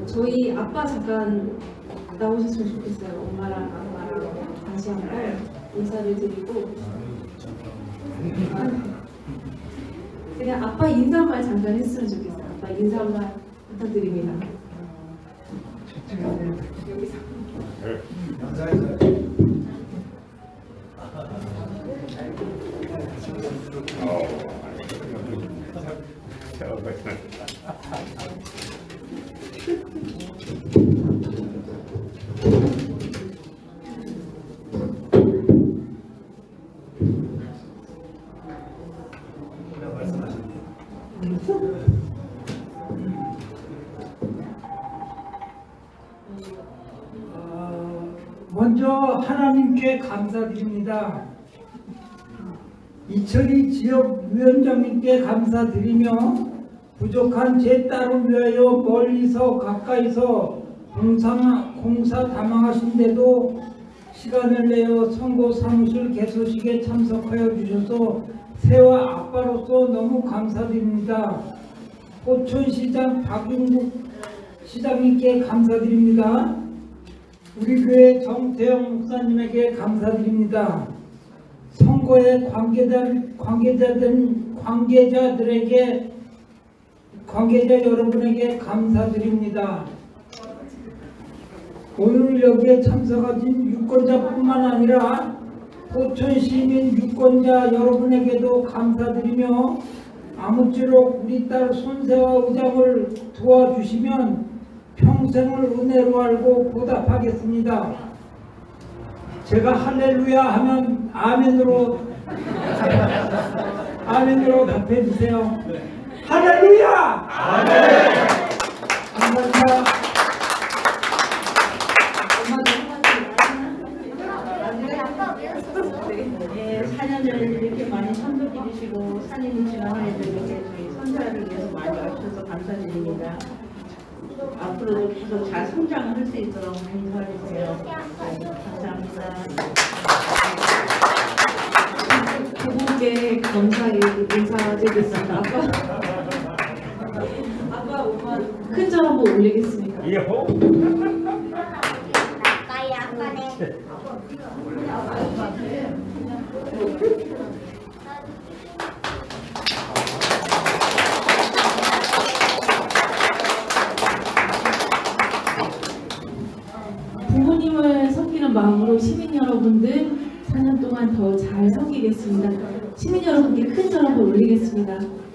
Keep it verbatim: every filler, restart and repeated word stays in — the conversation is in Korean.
저희 아빠 잠깐 나오셨으면 좋겠어요. 엄마랑 아빠랑 다시 한번 인사를 드리고 그냥 아빠 인사말 잠깐 했으면 좋겠어요. 아빠 인사말 부탁드립니다. 여기서. 어, 먼저 하나님께 감사드립니다. 이철희 지역위원장님께 감사드리며 부족한 제 딸을 위하여 멀리서 가까이서 공사, 공사 담당하신데도 시간을 내어 선거 사무실 개소식에 참석하여 주셔서 새와 아빠로서 너무 감사드립니다. 포천시장 박윤국 시장님께 감사드립니다. 우리 교회 정태영 목사님에게 감사드립니다. 선거의 관계자, 관계자들, 관계자들에게 관계자 여러분에게 감사드립니다. 오늘 여기에 참석하신 유권자뿐만 아니라 포천시민 유권자 여러분에게도 감사드리며 아무쪼록 우리 딸 손세화 의장을 도와주시면 평생을 은혜로 알고 보답하겠습니다. 제가 할렐루야 하면 아멘으로 아멘으로 답해 주세요. 할렐루야! 아멘! 감사합니다. 네, 사 년을 이렇게 많이 선도해주시고 산림 지원해도 이렇게 저희 선사를 위해서 많이 와주셔서 감사드립니다. 앞으로도 계속 잘 성장을 할 수 있도록 많이 도와주세요. 네, 감사합니다. 두 분께 감사의 인사드리겠습니다. 아빠, 아빠, 엄마 큰 절 한번 올리겠습니까? 예호. 아빠야 아빠네. 부모님을 섬기는 마음으로 시민 여러분들 사 년 동안 더 잘 섬기겠습니다. 시민 여러분께 큰 절 한번 올리겠습니다.